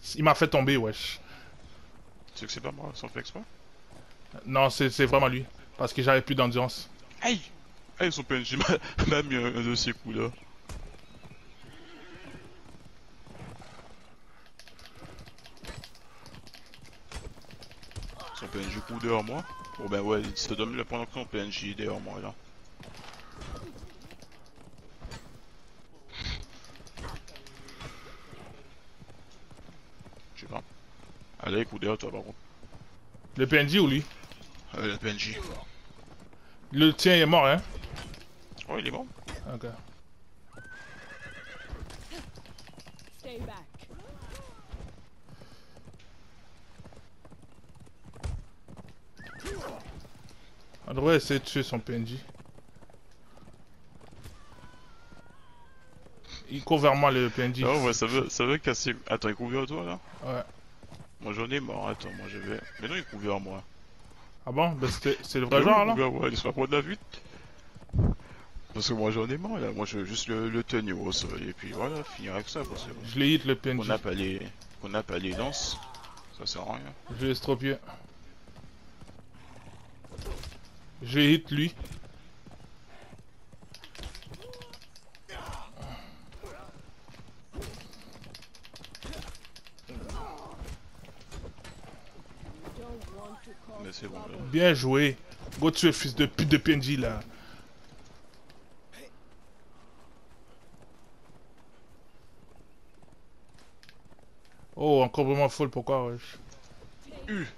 Il m'a fait tomber, wesh. Tu sais que c'est pas moi, sans fait exprès? Non, c'est vraiment lui. Parce que j'avais plus d'endurance. Aïe! Aïe, son PNJ m'a mis un de ces coups là. Son PNJ coup dehors moi. Bon ben ouais, il se donne le point que son PNJ est derrière moi là. Je sais pas. Allez, coup dehors toi par contre. Le PNJ ou lui? Le PNJ. Le tien est mort, hein? Oh, il est bon. Ok. Stay back. On devrait essayer de tuer son PNJ. Il court vers moi, le PNJ. Non, ouais, ça veut casser. Attends, il couvre vers toi là? Ouais. Moi j'en ai mort, attends, moi je vais. Mais non, il couvre vers moi. Ah bon? Ben c'est le Mais vrai oui, il genre, couvre là? vers moi, il se pas prendre la vue. Parce que moi j'en ai marre là, moi je veux juste le tenir au sol et puis voilà, finir avec ça parce que Je l'ai hit, le qu'on PNJ. n'a pas les qu'on n'a pas les lances, ça sert à rien. Je l'ai estropié. Je l'ai hit, lui. Don't want to cause Mais c'est bon là. trouble. Bien joué. Go tuer, fils de pute de PNJ, là. Oh, encore vraiment full, pourquoi, wesh? U